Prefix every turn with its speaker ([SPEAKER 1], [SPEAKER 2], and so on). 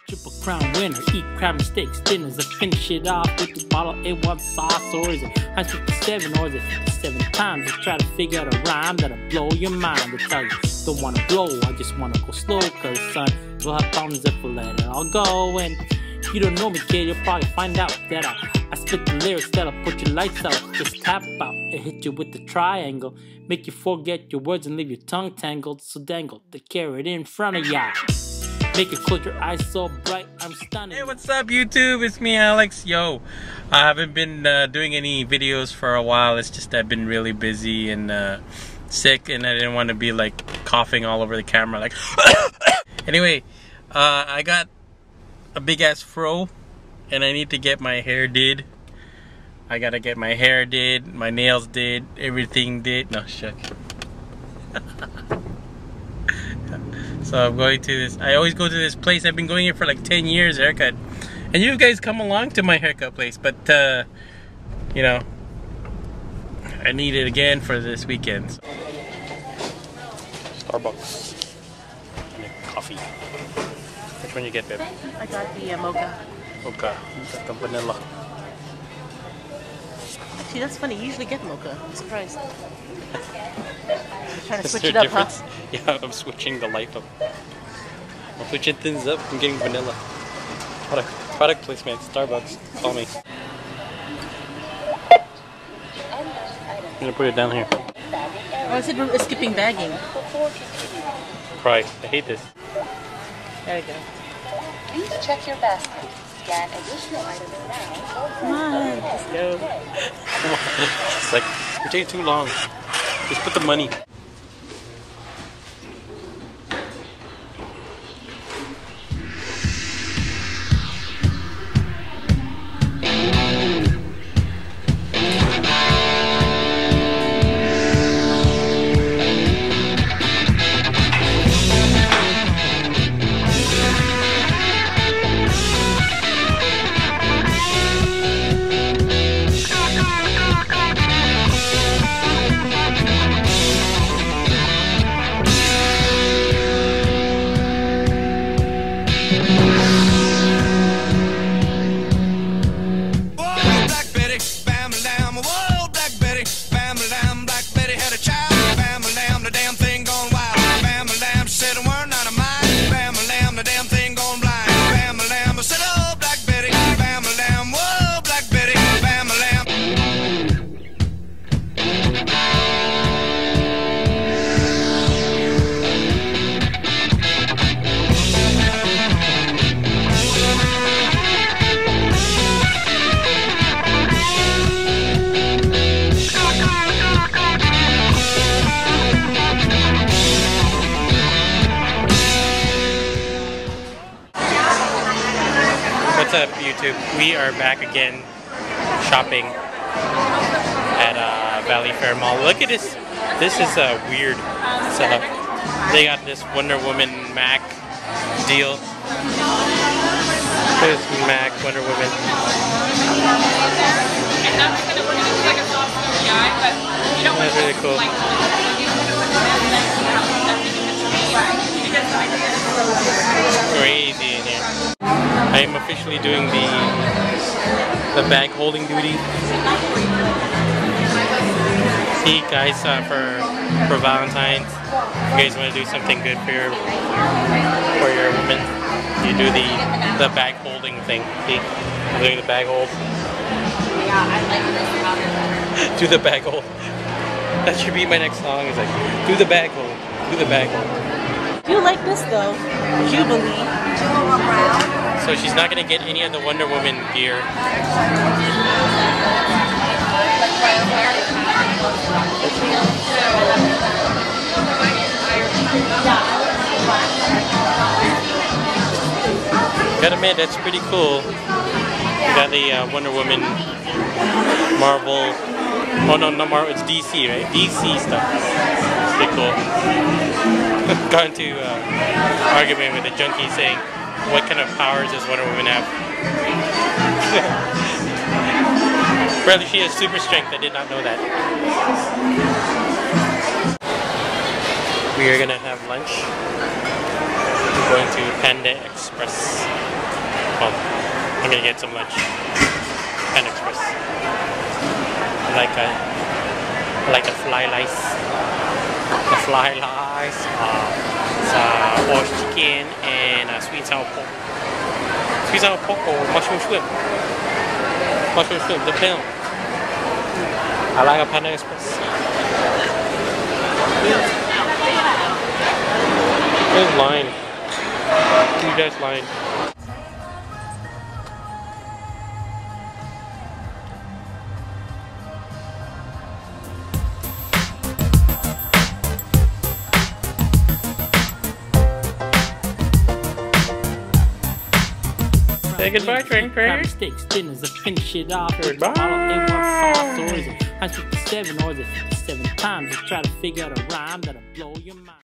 [SPEAKER 1] Triple crown winner, eat crab steaks, dinners, and finish it off with the bottle A1 sauce, or is it 57 or is it 57 times? Just try to figure out a rhyme that'll blow your mind. To tell you, don't wanna blow, I just wanna go slow, cause son, we'll have problems if we let it all go. And if you don't know me, kid, you'll probably find out that I spit the lyrics that'll put your lights out. Just tap out and hit you with the triangle, make you forget your words and leave your tongue tangled. So dangle the carrot in front of ya, make it close your eyes so bright, I'm stunning.
[SPEAKER 2] Hey, what's up YouTube? It's me, Alex. Yo, I haven't been doing any videos for a while. It's just I've been really busy and sick, and I didn't want to be like coughing all over the camera like anyway, I got a big ass fro and I need to get my hair did. I gotta get my hair did, my nails did, everything did. No, shit. So I'm going to this, I always go to this place. I've been going here for like 10 years, haircut. And you guys come along to my haircut place, but you know, I need it again for this weekend. So. Starbucks. And a coffee. Which one you get, babe?
[SPEAKER 3] I got the mocha.
[SPEAKER 2] Mocha. You got the vanilla.
[SPEAKER 3] Actually, that's funny. You usually get mocha. I'm surprised. You're trying to switch
[SPEAKER 2] Is
[SPEAKER 3] it
[SPEAKER 2] there a
[SPEAKER 3] up, huh?
[SPEAKER 2] difference? Yeah, I'm switching the life up. I'm switching things up. I'm getting vanilla. Product placement. Starbucks. Call me. I'm gonna put it down here.
[SPEAKER 3] Oh, I said we're skipping bagging.
[SPEAKER 2] Cry. I hate this.
[SPEAKER 3] There we go.
[SPEAKER 4] Please check your basket. Scan additional items now.
[SPEAKER 3] Come on, let's go.
[SPEAKER 2] It's like, you're taking too long. Just put the money. What's up, YouTube? We are back again shopping at Valley Fair Mall. Look at this. This is weird. So they got this Wonder Woman Mac deal. This Mac Wonder Woman. That's really cool. Crazy in here. I am officially doing the bag holding duty. See, guys, for Valentine's, if you guys want to do something good for your woman, you do the bag holding thing. See, I'm doing the bag hold.
[SPEAKER 4] Yeah, I like this.
[SPEAKER 2] Do the bag hold. That should be my next song. It's like, do the bag hold. Do the bag hold.
[SPEAKER 3] You like this though, Jubilee.
[SPEAKER 2] So she's not gonna get any of the Wonder Woman gear. Gotta admit, that's pretty cool. You got the Wonder Woman Marvel. Oh no, not Marvel, it's DC, right? DC stuff. It's pretty cool. Got into argument with a junkie saying, what kind of powers does Wonder Woman have? Apparently she has super strength. I did not know that. We are gonna have lunch. We're going to Panda Express. I'm gonna get some lunch. Panda Express. I like the fly rice. The fly rice. It's orange chicken and sweet and sour pork. Sweet and sour pork or mushroom shrimp. Mushroom shrimp, depends. I like a Panda Express. There's line. You guys line. Say goodbye, Train Train.
[SPEAKER 1] Steaks, dinners, I finish it off with
[SPEAKER 2] Goodbye.
[SPEAKER 1] a bottle A1 sauce, or is it 157 or is it 57 times? Just try to figure out a rhyme that'll blow your mind.